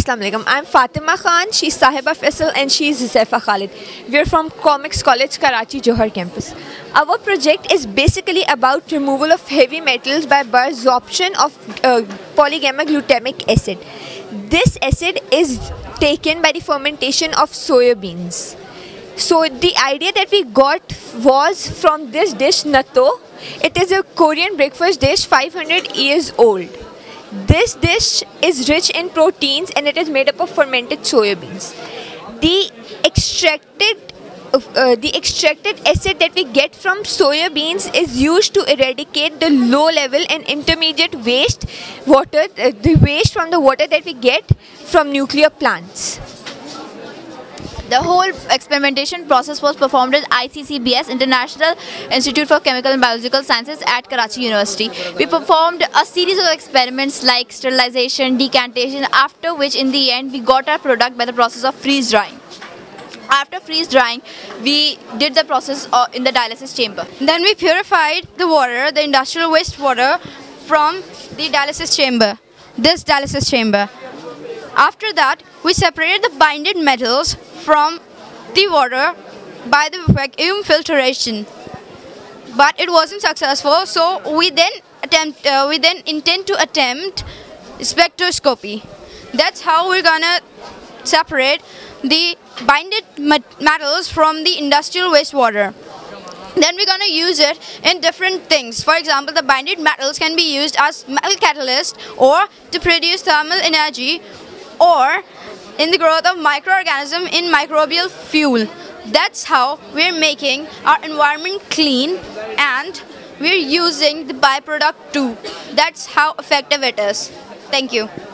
Assalamu alaikum. I'm Fatimah Khan, she's Sahiba Faisal and she's Huzaifa Khalid. We're from Comics College, Karachi, Johar campus. Our project is basically about removal of heavy metals by absorption of polygamma glutamic acid. This acid is taken by the fermentation of soya beans. So the idea that we got was from this dish, natto. It is a Korean breakfast dish 500 years old. This dish is rich in proteins and it is made up of fermented soya beans. The extracted acid that we get from soya beans is used to eradicate the low level and intermediate waste water, the waste from the water that we get from nuclear plants. The whole experimentation process was performed at ICCBS, International Institute for Chemical and Biological Sciences at Karachi University. We performed a series of experiments like sterilization, decantation, after which in the end we got our product by the process of freeze drying. After freeze drying, we did the process in the dialysis chamber. Then we purified the water, the industrial wastewater, from the dialysis chamber, this dialysis chamber. After that, we separated the binded metals from the water by the vacuum filtration. But it wasn't successful, so we then intend to attempt spectroscopy. That's how we're gonna separate the binded metals from the industrial wastewater. Then we're gonna use it in different things. For example, the binded metals can be used as metal catalyst or to produce thermal energy or in the growth of microorganisms in microbial fuel. That's how we're making our environment clean and we're using the byproduct too. That's how effective it is. Thank you.